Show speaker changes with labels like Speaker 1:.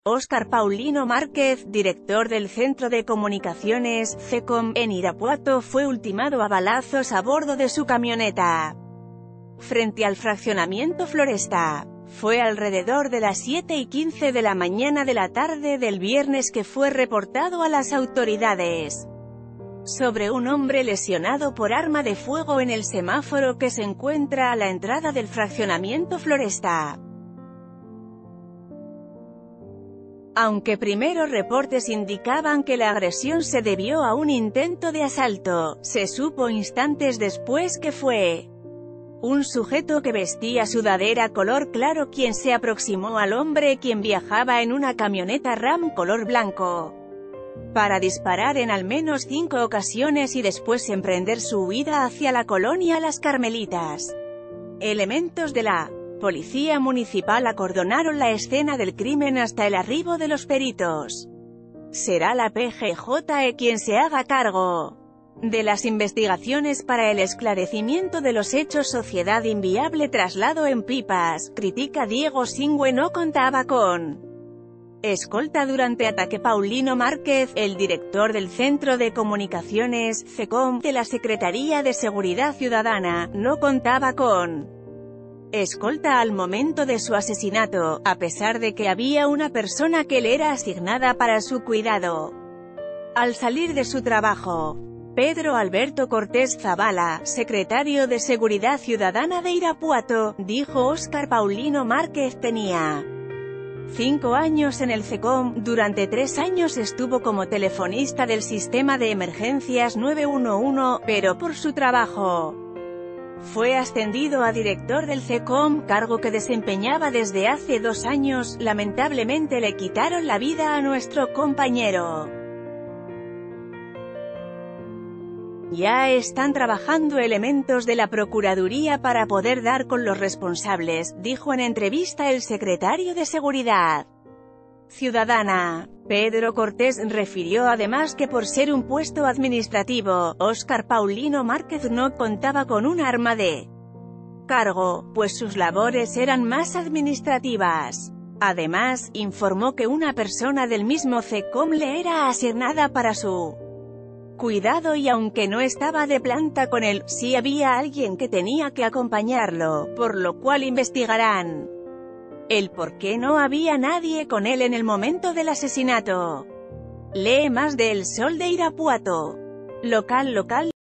Speaker 1: Óscar Paulino Márquez, director del Centro de Comunicaciones, CECOM, en Irapuato, fue ultimado a balazos a bordo de su camioneta frente al fraccionamiento Floresta. Fue alrededor de las 7:15 de la mañana de la tarde del viernes que fue reportado a las autoridades sobre un hombre lesionado por arma de fuego en el semáforo que se encuentra a la entrada del fraccionamiento Floresta. Aunque primero reportes indicaban que la agresión se debió a un intento de asalto, se supo instantes después que fue un sujeto que vestía sudadera color claro quien se aproximó al hombre, quien viajaba en una camioneta Ram color blanco, para disparar en al menos 5 ocasiones y después emprender su huida hacia la colonia Las Carmelitas. Elementos de la Policía Municipal acordonaron la escena del crimen hasta el arribo de los peritos. Será la PGJ quien se haga cargo de las investigaciones para el esclarecimiento de los hechos. Sociedad inviable, traslado en pipas, critica Diego Singüe. No contaba con escolta durante ataque. Paulino Márquez, el director del Centro de Comunicaciones, CECOM, de la Secretaría de Seguridad Ciudadana, no contaba con escolta al momento de su asesinato, a pesar de que había una persona que le era asignada para su cuidado al salir de su trabajo. Pedro Alberto Cortés Zavala, secretario de Seguridad Ciudadana de Irapuato, dijo: Óscar Paulino Márquez tenía 5 años en el CECOM, durante 3 años estuvo como telefonista del sistema de emergencias 911, pero por su trabajo fue ascendido a director del CECOM, cargo que desempeñaba desde hace 2 años. Lamentablemente le quitaron la vida a nuestro compañero. Ya están trabajando elementos de la Procuraduría para poder dar con los responsables, dijo en entrevista el secretario de Seguridad Ciudadana. Pedro Cortés refirió además que por ser un puesto administrativo, Óscar Paulino Márquez no contaba con un arma de cargo, pues sus labores eran más administrativas. Además, informó que una persona del mismo CECOM le era asignada para su cuidado y aunque no estaba de planta con él, sí había alguien que tenía que acompañarlo, por lo cual investigarán el por qué no había nadie con él en el momento del asesinato. Lee más de El Sol de Irapuato. Local.